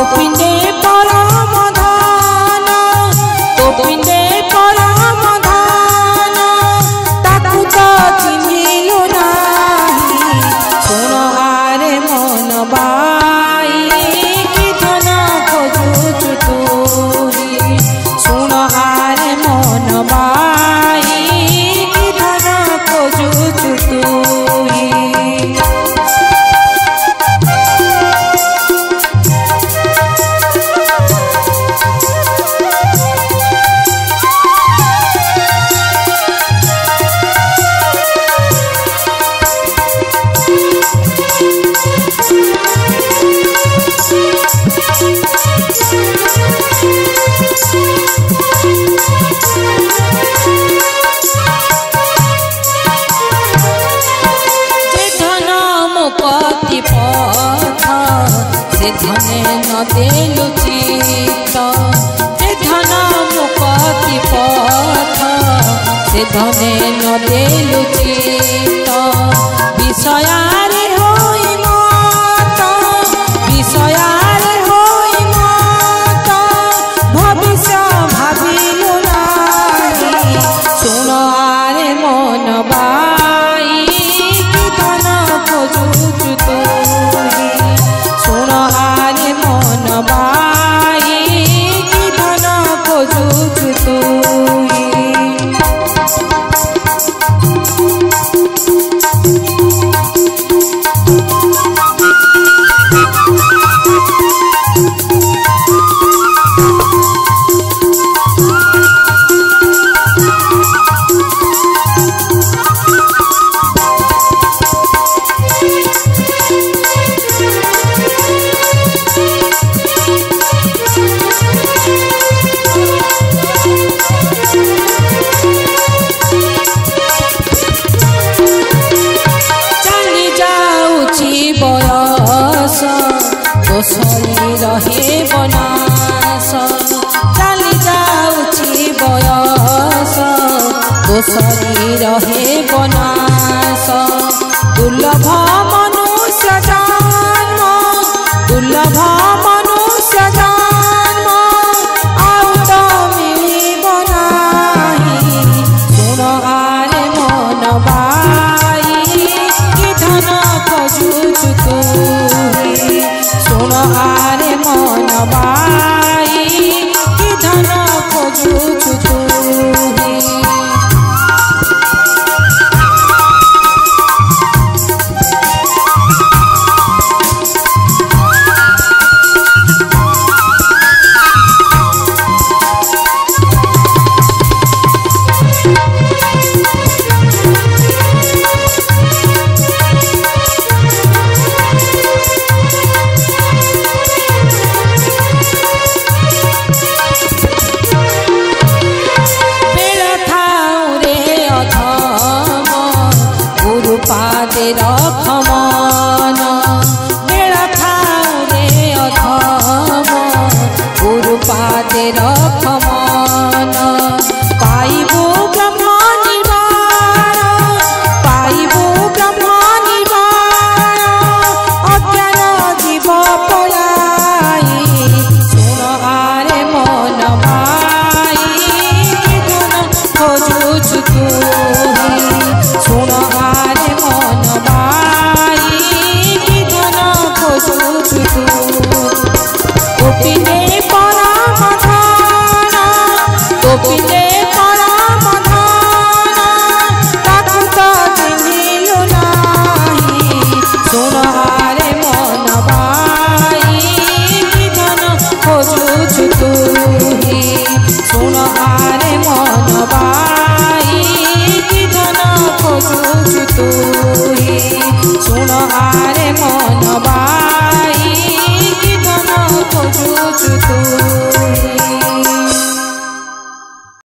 पिंडे परम धन तो पिंडे परम धन ताकू तो चिन्हिलु नाही सुन हारे मन बाई कि धन खोजुचु तुही सुन हारे मन बाई कि धन खोजुचु तुही से धने न देलु चित्त से धन मुक्ति पथ से धने न देलु चित्त विषयारे होई मत विषयारे होई मत भविष्य भाबिलु नाही सुन आरे मन बाई कि धन खोजुचु तुही सुन हारे मन बाई कि धन खोजुचु तुही दोसरी रहे बनास चली जाउछि बयस दोसरी रहे बनास दुर्लभ मनुष्य जन्म दुर्लभ मनुष्य जन्म आउ तो मिलिब नाही सुन आरे मन बाई कि धन खोजुचु तुही सुन हारे मन बाई कि धन खोजुचु तुही पादे रख मन बेड़ा थाऊ रे अधम गुरु पादे रख मन पाइबु ब्रह्म निर्वाण पाइबु ब्रह्म निर्वाण अज्ञान जीव पलाई सुन हारे मन बाई कि धन खोजुचु तुही सुन हारे मन बाई कि धन खोजुचु तो पिंडे परम धन तो पिंडे परम धन ताकू तो चिन्हिलु नाही सुन हारे मन बाई कि धन खोजुचु